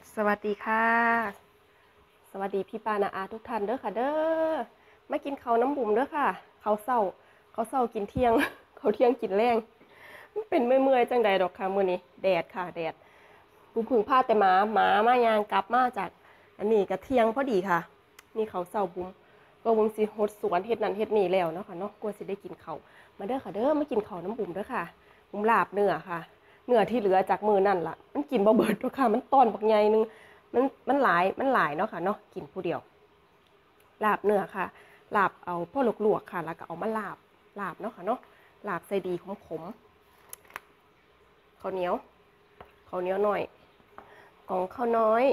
สวัสดีค่ะสวัสดีพี่ปานาอาทุกท่านเด้อค่ะเด้อมากินข้าวน้ำบุ๋มเด้อค่ะเขาวเศร้ากินเที่ยงเขาเที่ยงกินแรงเป็นเมื่อยๆจังใดดอกค่ะมื้อนี้แดดค่ะแดดบุ๋มพึ่งพาแต่หมามายางกลับมาจากอันนี้ก็เที่ยงพอดีค่ะนี่ข้าวเศร้าบุ๋มก็บุ๋มสิหดสวนเฮ็ดนั่นเฮ็ดนี่แล้วเนาะค่ะเนาะกลัวสิได้กินข้าวมาเด้อค่ะเด้อมากินข้าวน้ำบุ๋มเด้อค่ะบุ๋มลาบเนื้อค่ะเนื้อที่เหลือจากมื้อนั่นล่ะมันกินบ่เบิดดอกค่ะมันตอนบักใหญ่นึง มันหลายเนาะค่ะเนาะกินผู้เดียวลาบเนื้อค่ะลาบเอาพ่อลวกๆค่ะแล้วก็เอามาลาบเนาะค่ะเนาะลาบใส่ดีขมๆข้าวเหนียวหน่อยกล่องข้าวน้อย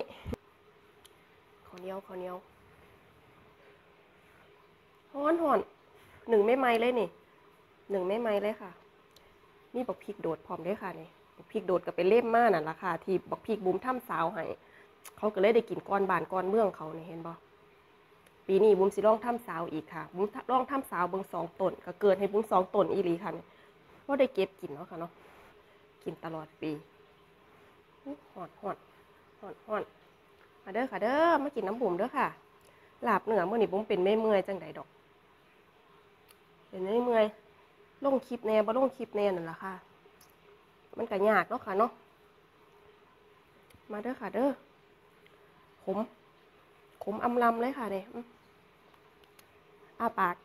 ข้าวเหนียวฮ้อนหนึ่งไม่ไหม้เลยนี่หนึ่งไม่ไหม้เลยค่ะนี่บักพริกโดดพร้อมด้วยค่ะนี่บักพริกโดดก็ไปเล่มมากนั่นละค่ะที่บักพริกบุ้มถ้ำสาวให้เขาก็เลยได้กินก้อนบานก้อนเมืองเขาเนี่ยเห็นบ่ปีนี้บุ้มสิร้องถ้ำสาวอีกค่ะบุ้มร้องถ้ำสาวเบิ่ง2 ต้นก็เกิดให้บุ้ม2 ต้นอีหลีค่ะเพราะได้เก็บกินเนาะค่ะเนาะกินตลอดปีฮ้อนมาเด้อค่ะเด้อมากินน้ำบุ๋มเด้อค่ะลาบเนื้อเมื่อนี้บุ้มเป็นเมื่อยจังใดดอกเป็นเมื่อยลงคลิปแน่บ่ลงคลิปแน่นั่นล่ะค่ะมันก็ยากเนาะค่ะเนาะมาเด้อค่ะเด้อขมอำลำเลยค่ะเนี่ยอ้าปาก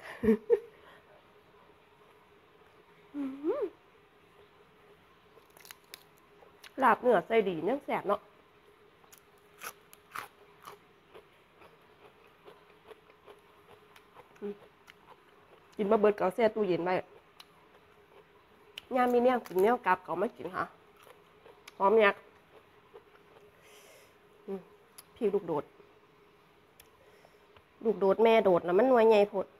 ลาบเนื้อใส่ดียังแสบเนาะกินมาเบิดเก่าแซ่ตู้เย็นไว้ยามมีเนี่ยกินเนี่ยกลับเก่าไม่กินค่ะพร้อมเนี่ยพี่ลูกโดดแม่โดดแล้วมันหน่วยใหญ่พด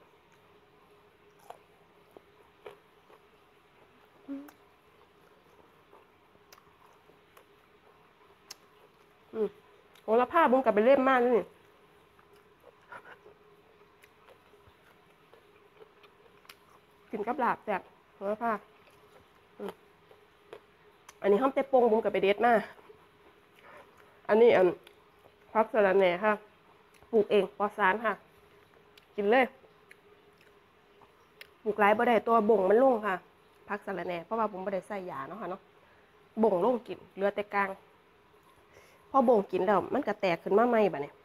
โหระพาบุ้งกลับไปเล่มมากนี่กินกับลาบแซ่บโหระพาอันนี้ห้อมเตปงบุ้งกลับไปเด็ดมาอันนี้พักสะระแหน่ค่ะปลูกเองปลอดสารค่ะกินเลยปลูกไรบ่ได้ตัวบ่งมันลงค่ะพักสะระแหน่เพราะว่าผมบ่ได้ใส่ยาเนาะค่ะเนาะบ่งลงกินเหลือแต่กลางพอบ่งกินแล้วมันก็แตกขึ้นมาใหม่บัดนี้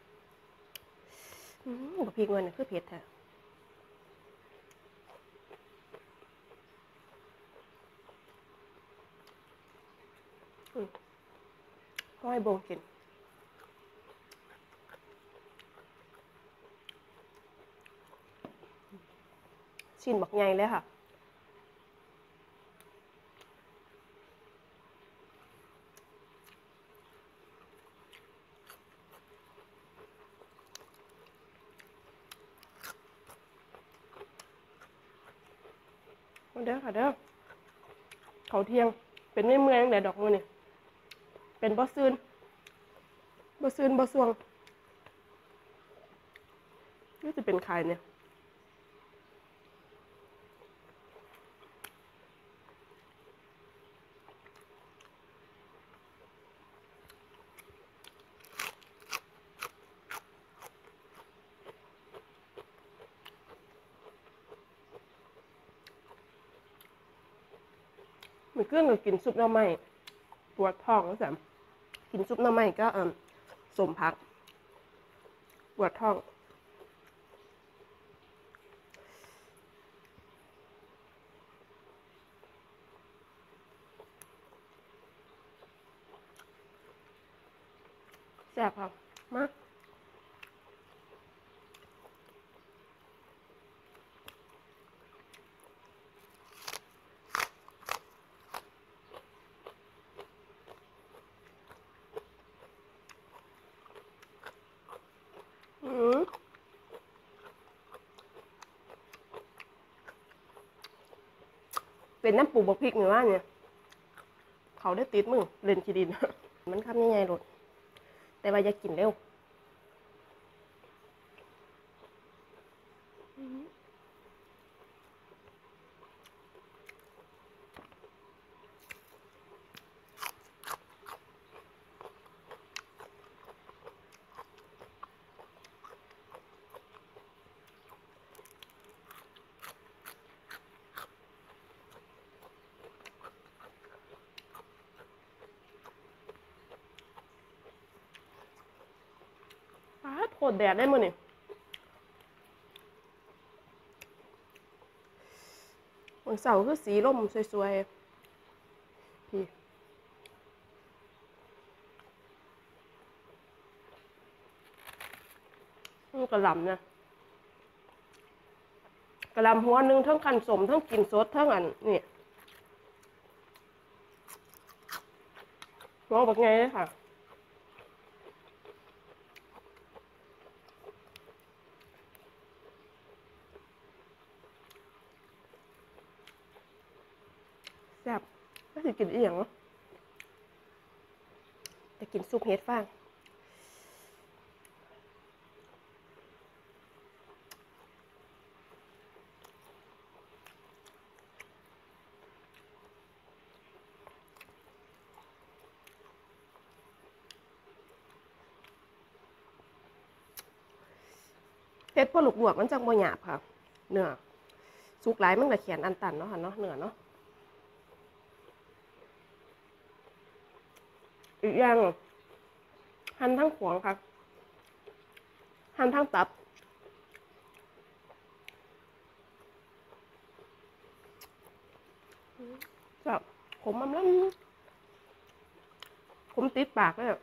บักพริกเงินคือเผ็ดแท้ห้อยบ่งกินชิ้นบักใหญ่เลยค่ะเด้อค่ะเด้อเขาเที่ยงเป็นไม่เมื่อยตั้งแต่ดอกมือนี่เป็นบ่ซืนบ่สวงนี่จะเป็นใครเนี่ยมือเกื้องก็กินซุปหน่อไม้ปวดท้องแล้วแสมกินซุปหน่อไม้ก็สมพักปวดท้องแซ่บค่ะมาเป็นน้ำปูบักพริกหรือว่าเนี่ยเขาได้ติดมือเล่นขี้ดินมันคำยังไงรถแต่ว่าอย่ากินเร็วฟ้าโคตรแดดได้มื้อนี่วันเสาร์คือสีร่มสวยๆพี่กระหล่ำนะกระหล่ำหัวหนึ่งทั้งคันสมทั้งกินสดทั้งอันนี่มองแบบไงเลยค่ะแซ่บไม่สิกินอีหยังเนาะจะกินซุปเห็ดฟางเห็ดพอลวกๆมันจังบ่หยาบค่ะเนื้อสุกหลายมันก็แขนอันตันเนาะค่ะเนาะเนื้อเนาะอีกอย่างหั่นทั้งขวางค่ะหั่นทั้งตับแบบผมมันแล้วผมติดปากเลย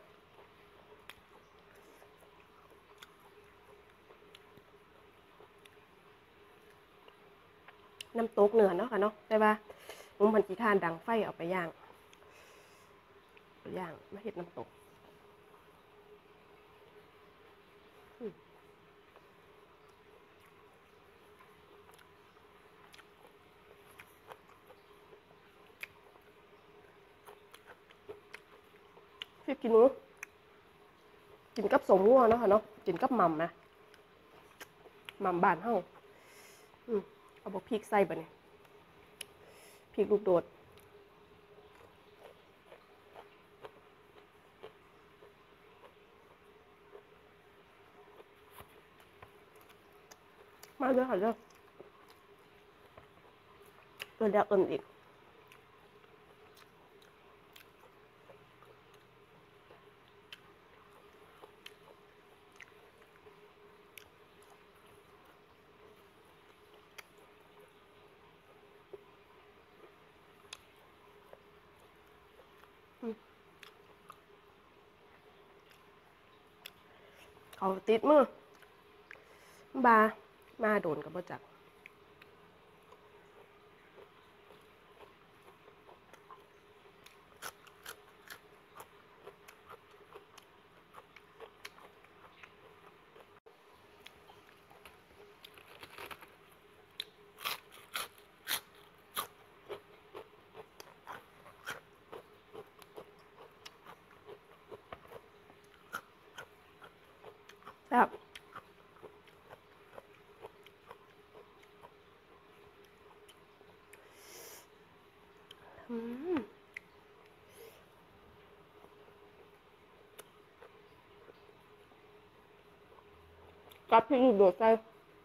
น้ำตกเนื้อเนาะค่ะเนาะแต่ว่าผมพันจีทานดังไฟเอาไปย่างมาเห็ดน้ำตกพี่กินนู้กินกับสมงัวเนาะค่ะเนาะกินกับหม่ำนะหม่ำบานเฮาเอาบอกพริกใส่บะเนี่ยพริกลูกโดดมาเลยค่ะเด้อเดี๋ยวเอิญอีกเขาติดมือบามาโดนกับบ่จักครับกับพริกลูกโดดใส่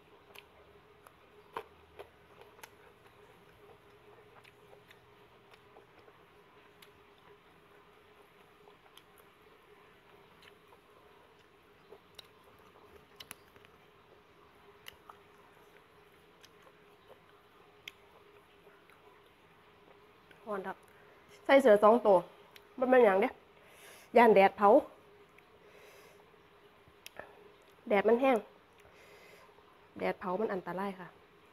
หอนครับใส่เสือ2 ตัวมันเป็นอย่างเนี้ยย่านแดดเผาแดดมันแห้งแดดเผามันอันตรายค่ะ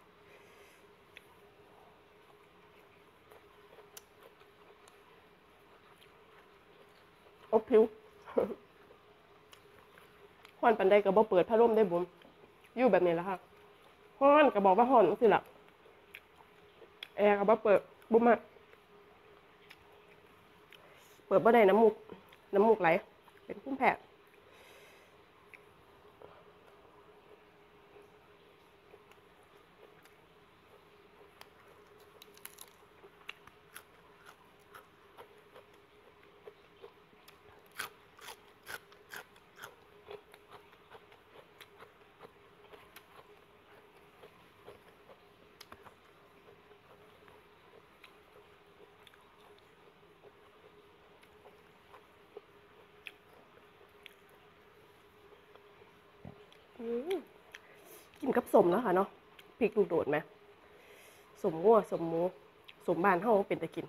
อบผิวฮ้อนปันใดก็บ่เปิดพัดลมได้บุ๋มอยู่แบบนี้แหละค่ะฮ้อนก็บอกว่าฮ้อนสิล่ะแอร์ก็บ่เปิดบุ๋มอะเปิดบ่ได้น้ำมูกไหลเป็นภูมิแพ้อืมกินกับสมแล้วค่ะเนาะพริกลูกโดดไหมสมงัวสมหมูสมบ้านเฮาเป็นตะกิน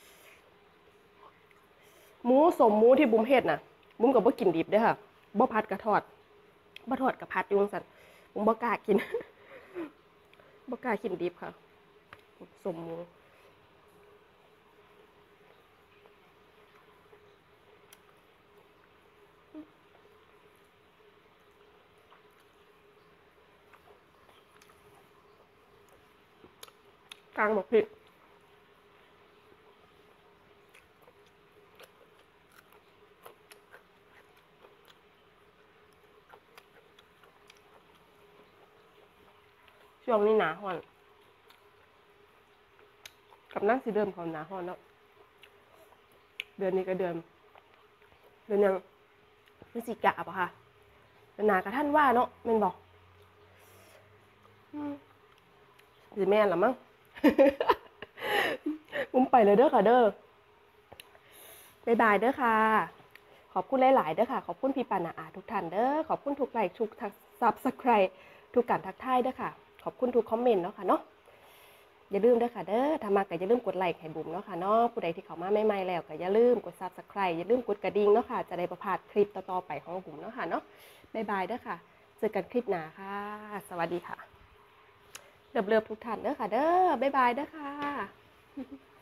หมูสมหมูที่บุ้มเฮ็ดน่ะบุ้มก็บ่กินดิบเด้อค่ะบ่ผัดกะทอดบ่ทอดกะผัดอยู่จังซั่นบุ้มบ่กล้ากิน บ่กล้ากินดิบค่ะสมหมูกลางบอกพริกช่วงนี้หนาฮ้อนกับนั่งสิเดิมของหนาฮ้อนเนาะเดือนนี้ก็เดือนยังพฤศจิกาปะค่ะเดือนหนากระท่านว่าเนาะแม่นบอกสิแม่นละมั้ง มุ้มไปเลยเด้อค่ะเด้อบ๊ายบายเด้อค่ะขอบคุณหลายๆเด้อค่ะขอบคุณพี่ปานาอาทุกท่านเด้อขอบคุณทุกไลค์ทุกซับสไครต์ทุกการทักทายเด้อค่ะขอบคุณทุกคอมเมนต์เนาะค่ะเนาะอย่าลืมเด้อค่ะเด้อถ้ามาก็อย่าลืมกดไลค์ให้บุ๋มเนาะค่ะเนาะผู้ใดที่เข้ามาใหม่ๆแล้วก็อย่าลืมกดซับสไครต์อย่าลืมกดกระดิ่งเนาะค่ะจะได้ประพลาดคลิปต่อๆไปของบุ๋มเนาะค่ะเนาะบ๊ายบายเด้อค่ะเจอกันคลิปหน้าค่ะสวัสดีค่ะเลิฟๆทุกท่านเด้อค่ะเด้อบ๊ายบายเด้อค่ะ